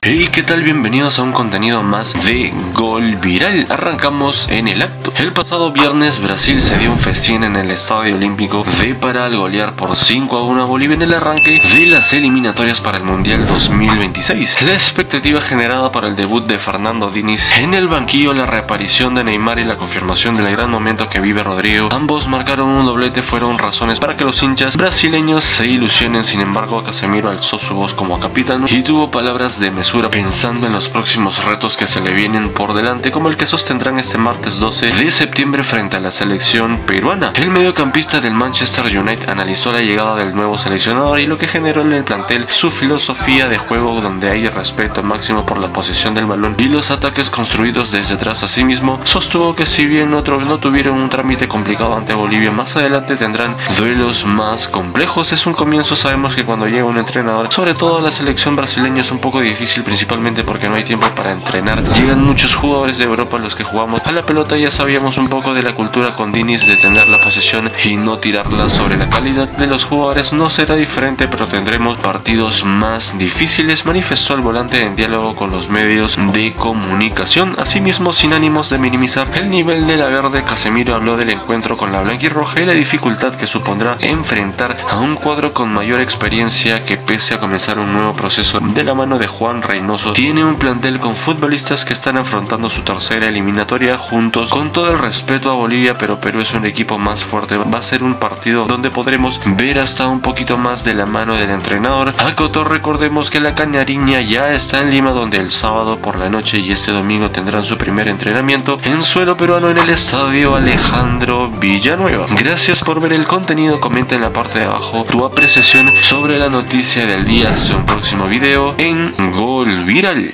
Hey, ¿qué tal? Bienvenidos a un contenido más de Gol Viral. Arrancamos en el acto. El pasado viernes Brasil se dio un festín en el Estadio Olímpico de para al golear por 5-1 a Bolivia en el arranque de las eliminatorias para el Mundial 2026. La expectativa generada para el debut de Fernando Diniz en el banquillo, la reaparición de Neymar y la confirmación del gran momento que vive Rodrigo, ambos marcaron un doblete, fueron razones para que los hinchas brasileños se ilusionen. Sin embargo, Casemiro alzó su voz como capitán y tuvo palabras de mesura pensando en los próximos retos que se le vienen por delante, como el que sostendrán este martes 12 de septiembre frente a la selección peruana. El mediocampista del Manchester United analizó la llegada del nuevo seleccionador y lo que generó en el plantel, su filosofía de juego donde hay respeto máximo por la posesión del balón y los ataques construidos desde atrás. Asimismo, sostuvo que si bien otros no tuvieron un trámite complicado ante Bolivia, más adelante tendrán duelos más complejos. Es un comienzo, sabemos que cuando llega un entrenador, sobre todo a la selección brasileña, es un poco difícil, principalmente porque no hay tiempo para entrenar. Llegan muchos jugadores de Europa, los que jugamos a la pelota ya sabíamos un poco de la cultura con Diniz de tener la posesión y no tirarla. Sobre la calidad de los jugadores no será diferente, pero tendremos partidos más difíciles, manifestó el volante en diálogo con los medios de comunicación. Asimismo, sin ánimos de minimizar el nivel de la verde, Casemiro habló del encuentro con la blanquirroja y la dificultad que supondrá enfrentar a un cuadro con mayor experiencia que, pese a comenzar un nuevo proceso de la mano de Juan Reynoso, tiene un plantel con futbolistas que están afrontando su tercera eliminatoria juntos. Con todo el respeto a Bolivia, pero Perú es un equipo más fuerte. Va a ser un partido donde podremos ver hasta un poquito más de la mano del entrenador. Acotó. Recordemos que la Cañariña ya está en Lima, donde el sábado por la noche y este domingo tendrán su primer entrenamiento en suelo peruano en el estadio Alejandro Villanueva. Gracias por ver el contenido. Comenta en la parte de abajo tu apreciación sobre la noticia del día. Hasta un próximo video en Gol Viral.